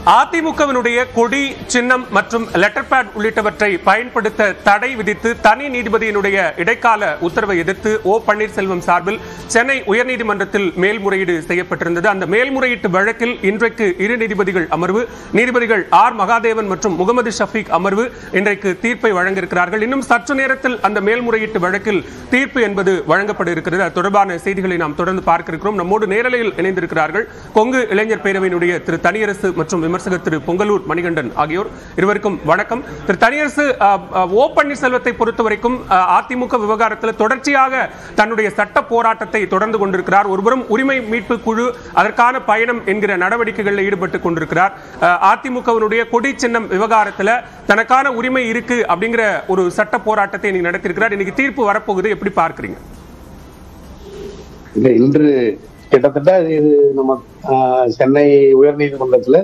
அதிமுகவினுடைய கொடி சின்னம் மற்றும் லெட்டர் பேட் உள்ளிட்டவற்றை பயன்படுத்த தடை விதித்து தனி நீதிபதியினுடைய இடைக்கால உத்தரவை எதிர்த்து ஓ பன்னீர்செல்வம் சார்பில் சென்னை உயர்நீதிமன்றத்தில் மேல்முறையீடு செய்யப்பட்டிருந்தது. அந்த மேல்முறையீட்டு வழக்கில் இன்றைக்கு இரு நீதிபதிகள் அமர்வு, நீதிபதிகள் ஆர் மகாதேவன் மற்றும் முகமது ஷஃபீக் அமர்வு இன்றைக்கு தீர்ப்பை வழங்கியிருக்கிறார்கள். இன்னும் சற்று நேரத்தில் அந்த மேல்முறையீட்டு வழக்கில் தீர்ப்பு என்பது வழங்கப்பட இருக்கிறது. அது தொடர்பான செய்திகளை நாம் தொடர்ந்து பார்க்க இருக்கிறோம். நம்மோடு நேரலையில் இணைந்திருக்கிறார்கள் கொங்கு இளைஞர் பேரவையினுடைய திரு தனியரசு மற்றும் விமர்சகர் திரு பொங்கலூர் மணிகண்டன் ஆகியோர். இருவருக்கும் வணக்கம். திரு தனியரசு, ஓ பன்னீர்செல்வத்தை பொறுத்தவரைக்கும் அதிமுக விவகாரத்தில் தொடர்ச்சியாக தன்னுடைய சட்ட போராட்டத்தை தொடர்ந்து கொண்டிருக்கிறார். ஒருபுறம் உரிமை மீட்பு குழு அதற்கான பயணம் என்கிற நடவடிக்கைகளில் ஈடுபட்டுக் கொண்டிருக்கிறார். அதிமுகவினுடைய கொடி சின்னம் விவகாரத்தில் தனக்கான உரிமை இருக்கு அப்படிங்கிற ஒரு சட்ட போராட்டத்தை நீங்க நடத்தியிருக்கிறார். இன்னைக்கு தீர்ப்பு வரப்போகுது, எப்படி பார்க்கிறீங்க? இன்று கிட்டத்தட்ட இது நம்ம சென்னை உயர்நீதிமன்றத்துல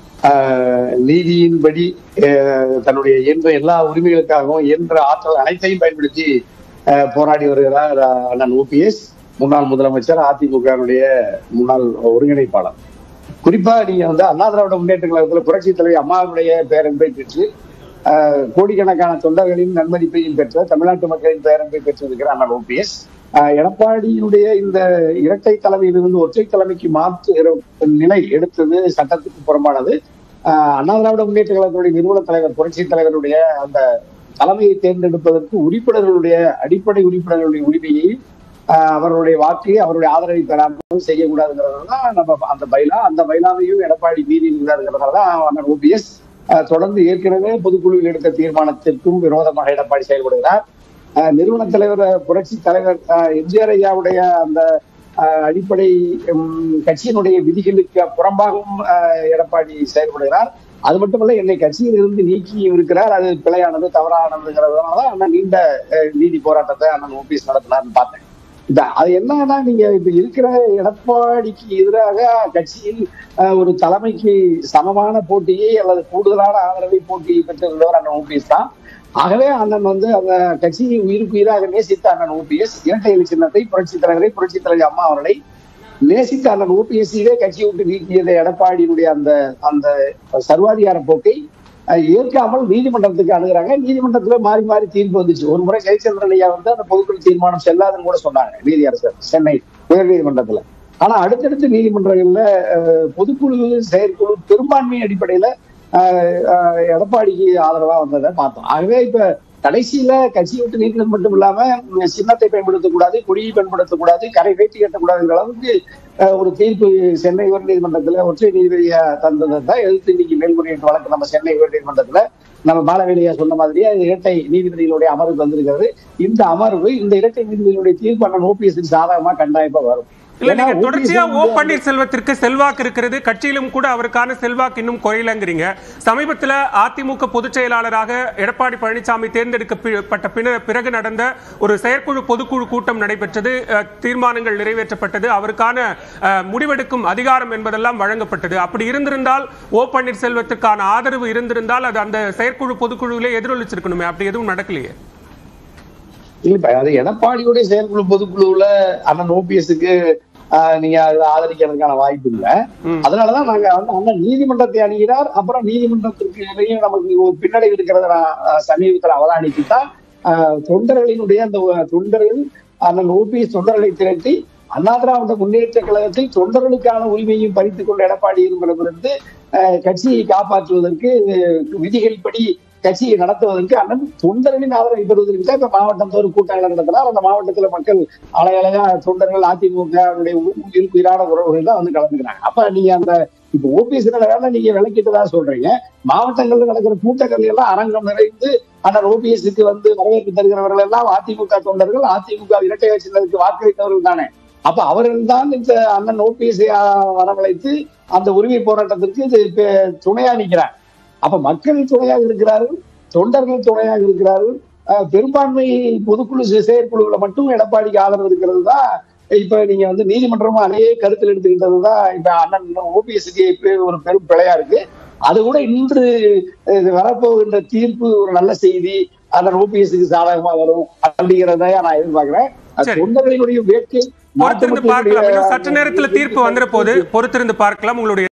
நீதியின்படி தன்னுடைய இயன்ற எல்லா உரிமைகளுக்காகவும் இயன்ற ஆற்றல் அனைத்தையும் பயன்படுத்தி போராடி வருகிறார் அண்ணன் ஓபிஎஸ், முன்னாள் முதலமைச்சர், அதிமுகவுடைய முன்னாள் ஒருங்கிணைப்பாளர். குறிப்பா நீங்க அண்ணா திராவிட முன்னேற்ற கழகத்தில் புரட்சி தலைவி அம்மாவுடைய பேரன்பை பெற்று கோடிக்கணக்கான தொண்டர்களின் நன்மதிப்பையும் பெற்ற தமிழ்நாட்டு மக்களின் பேரன்பை பெற்றிருக்கிற அண்ணன் ஓபிஎஸ் எடப்பாடியினுடைய இந்த இரட்டை தலைமையிலிருந்து ஒற்றை தலைமைக்கு மாற்றுகிற நிலை எடுத்தது சட்டத்துக்கு புறம்பானது. அண்ணா திராவிட முன்னேற்ற கழகத்துடைய நிறுவன தலைவர் புரட்சி தலைவருடைய அந்த தலைமையை தேர்ந்தெடுப்பதற்கு உறுப்பினர்களுடைய அடிப்படை உறுப்பினர்களுடைய உரிமையை அவருடைய வாக்கு அவருடைய ஆதரவை பெறாமல் செய்யக்கூடாதுங்கிறதுதான் நம்ம அந்த பைலாவையும் எடப்பாடி மீறி இருக்கிறாருங்கிறதுனாலதான் அண்ணன் ஓபிஎஸ் தொடர்ந்து ஏற்கனவே பொதுக்குழுவில் எடுத்த தீர்மானத்திற்கும் விரோதமாக எடப்பாடி செயல்படுகிறார். நிறுவன தலைவர் புரட்சி தலைவர் எம்ஜிஆர் ஐயாவுடைய அந்த அடிப்படை கட்சியினுடைய விதிகளுக்கு புறம்பாகவும் எடப்பாடி செயல்படுகிறார். அது மட்டுமல்ல, என்னை கட்சியில் இருந்து நீக்கியும் இருக்கிறார். அது பிழையானது, தவறானதுங்கிறதுனாலதான் அண்ணன் நீண்ட நீதி போராட்டத்தை அண்ணன் ஓபிஎஸ் நடத்தினார்னு பார்த்தேன். அது என்னன்னா, நீங்க இப்ப இருக்கிற எடப்பாடிக்கு எதிராக கட்சியில் ஒரு தலைமைக்கு சமமான போட்டியை அல்லது கூடுதலான ஆதரவை போட்டியை பெற்றிருந்தவர் அண்ணன் ஓபிஎஸ் தான். ஆகவே அண்ணன் அந்த கட்சியை உயிருக்குயிராக நேசித்த அண்ணன் ஓபிஎஸ் இரட்டை இலை சின்னத்தை புரட்சி தலைவி அம்மா அவர்களை நேசித்த அண்ணன் ஓபிஎஸ்ஸே கட்சியை விட்டு நீக்கியதை எடப்பாடியினுடைய அந்த சர்வாதிகார போக்கை ஏற்காமல் நீதிமன்றத்துக்கு அணுகிறாங்க. நீதிமன்றத்துல மாறி மாறி தீர்ப்பு வந்துச்சு. ஒரு முறை ஜெயச்சந்திரன் ஐயா அந்த பொதுக்குழு தீர்மானம் செல்லாதுன்னு கூட சொன்னாங்க நீதியரசர் சென்னை உயர் நீதிமன்றத்துல. ஆனா அடுத்தடுத்து நீதிமன்றங்கள்ல பொதுக்குழு செயற்குழு பெரும்பான்மை அடிப்படையில எடப்பாடிக்கு ஆதரவா வந்ததை பார்த்தோம். ஆகவே இப்ப கடைசியில கட்சியை விட்டு நீக்கினது மட்டும் இல்லாம சின்னத்தை பயன்படுத்தக்கூடாது, கொடியை பயன்படுத்தக்கூடாது, கரை வேட்டி கட்டக்கூடாதுங்கிற அளவுக்கு ஒரு தீர்ப்பு சென்னை உயர் நீதிமன்றத்துல ஒற்றை நீதிபதியா தந்ததை தான் எதிர்த்து இன்னைக்கு மேல்முறையீட்டு வழக்கு நம்ம சென்னை உயர் நீதிமன்றத்துல நம்ம பாலவேலியா சொன்ன மாதிரியே இரட்டை நீதிபதிகளுடைய அமர்வு வந்திருக்கிறது. இந்த அமர்வு இந்த இரட்டை நீதிபதிகளுடைய தீர்ப்பு அண்ணன் ஓபிஎஸ் சாதகமா கண்டாயமா வரும். இல்ல, நீங்க தொடர்ச்சியா ஓ பன்னீர்செல்வத்திற்கு செல்வாக்கு இருக்கிறது, கட்சியிலும் கூட அவருக்கான செல்வாக்கு இன்னும் குறையலங்கிறீங்க. சமீபத்தில் அதிமுக பொதுச் செயலாளராக எடப்பாடி பழனிசாமி தேர்ந்தெடுக்கப்பட்ட பிறகு நடந்த ஒரு செயற்குழு பொதுக்குழு கூட்டம் நடைபெற்றது, தீர்மானங்கள் நிறைவேற்றப்பட்டது, அவருக்கான முடிவெடுக்கும் அதிகாரம் என்பதெல்லாம் வழங்கப்பட்டது. அப்படி இருந்திருந்தால் ஓ பன்னீர்செல்வத்திற்கான ஆதரவு இருந்திருந்தால் அது அந்த செயற்குழு பொதுக்குழுவிலே எதிரொலிச்சிருக்கணுமே. அப்படி எதுவும் நடக்கலையே. இல்ல, அது எடப்பாடியுடைய செயற்குழு பொதுக்குழுவுல அண்ணன் ஓபிஎஸ்க்கு நீங்க ஆதரிக்கிறதுக்கான வாய்ப்பு இல்லை. அதனாலதான் நாங்க அண்ணன் நீதிமன்றத்தை அணுகிறார். அப்புறம் நீதிமன்றத்திற்கு இடையே நமக்கு ஒரு பின்னடைவு இருக்கிறத சமீபத்தில் அவதானித்துதான் தொண்டர்களினுடைய அந்த தொண்டர்கள் அண்ணன் ஓபிஎஸ் தொண்டர்களை திரட்டி அண்ணா திராவிட முன்னேற்ற கழகத்தில் தொண்டர்களுக்கான உரிமையும் பறித்துக் கொண்ட எடப்பாடி இருக்கிறது கட்சியை காப்பாற்றுவதற்கு விதிகள்படி கட்சியை நடத்துவதற்கு அண்ணன் தொண்டர்களின் ஆதரவை பெறுவதற்கு தான் இப்ப மாவட்டம் தோறும் கூட்டங்கள் நடத்தினார். அந்த மாவட்டத்துல மக்கள் அலையலையா தொண்டர்கள் அதிமுக உயிரான உறவுகள் தான் கலந்துக்கிறாங்க. அப்ப நீங்க இப்ப ஓபிஎஸ் நீங்க விளக்கிட்டுதான் சொல்றீங்க. மாவட்டங்கள்ல நடக்கிற கூட்டங்கள் எல்லாம் அரங்கம் நிறைந்து அண்ணன் ஓபிஎஸ்க்கு வரவேற்பு தருகிறவர்கள் எல்லாம் அதிமுக தொண்டர்கள், அதிமுக இரட்டை சின்னத்துக்கு வாக்களித்தவர்கள் தானே. அப்ப அவர்கள் தான் இந்த அண்ணன் ஓபிஎஸ் வரவழைத்து அந்த உரிமை போராட்டத்திற்கு துணையா நிற்கிறார். அப்ப மக்கள் துணையாக இருக்கிறார்கள், தொண்டர்கள் துணையாக இருக்கிறார்கள். பெரும்பான்மை பொதுக்குழு செயற்குழுல மட்டும் எடப்பாடிக்கு ஆதரவு இருக்கிறது தான் இப்ப நீங்க நீதிமன்றமும் அதையே கருத்தில் எடுத்துக்கிட்டதுதான் இப்ப அண்ணன் ஓபிஎஸ்க்கு ஒரு பெரும் பிழையா இருக்கு. அது கூட இன்று வரப்போகின்ற தீர்ப்பு ஒரு நல்ல செய்தி, அண்ணன் ஓபிஎஸ்க்கு சாதகமா வரும் அப்படிங்கிறத நான் எதிர்பார்க்கிறேன். தொண்டர்களினுடைய வேட்கை சற்று நேரத்தில் தீர்ப்பு வந்துற போது பொறுத்திருந்து பார்க்கலாம். உங்களுடைய